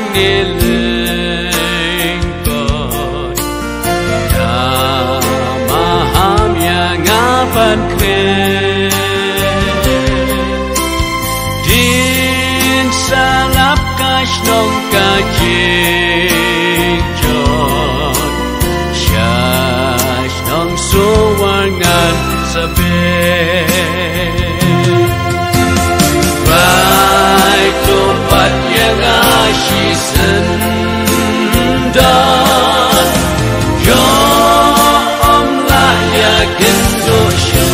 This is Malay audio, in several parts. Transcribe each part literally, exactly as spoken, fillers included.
niling kot Kamaham yang ngapan kren Din salap kash nong kajing jod Syash nong suwangan sabit Sendan Yo om layakin dosyo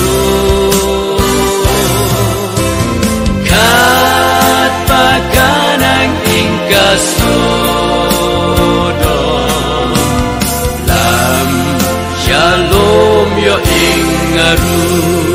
Kat paganang ingkasodom Lam shalom yo ingaru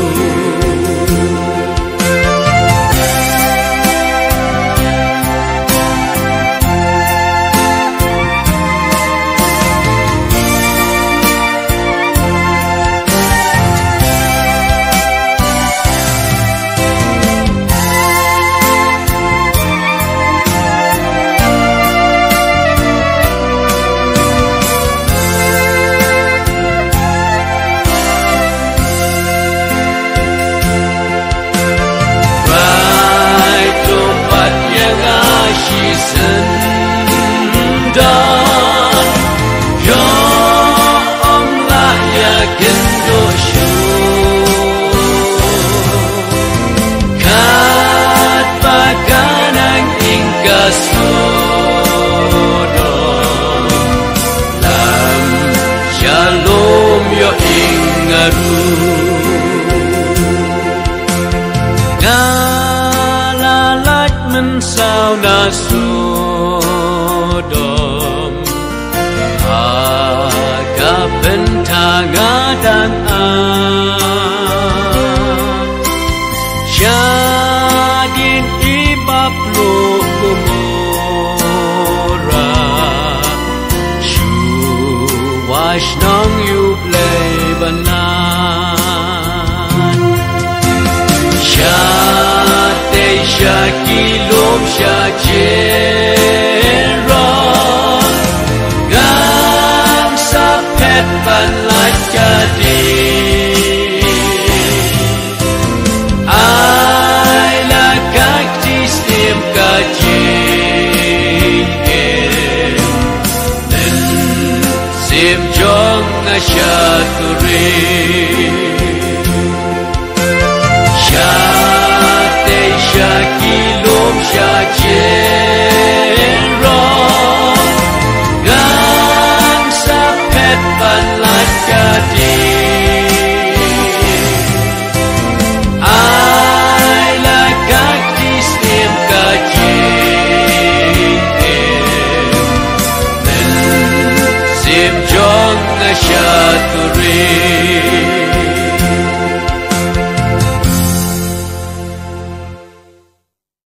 Sendan Yo om layakin dosyo Kat paganang ingkasodom Lam shalom yo ingaru Ngalalat mensaw naso Dom Agak bentangan an Jadin ibab lo kumura Shuwash nong yublay banan Syate syakilom syajir Panlat jadi Ai lakak sistem kajing Dan sim jong asyaturi Syate syakilom syajirong Gang sapet panlat jadi Ai lakak sistem kajing Dan sim jong asyaturi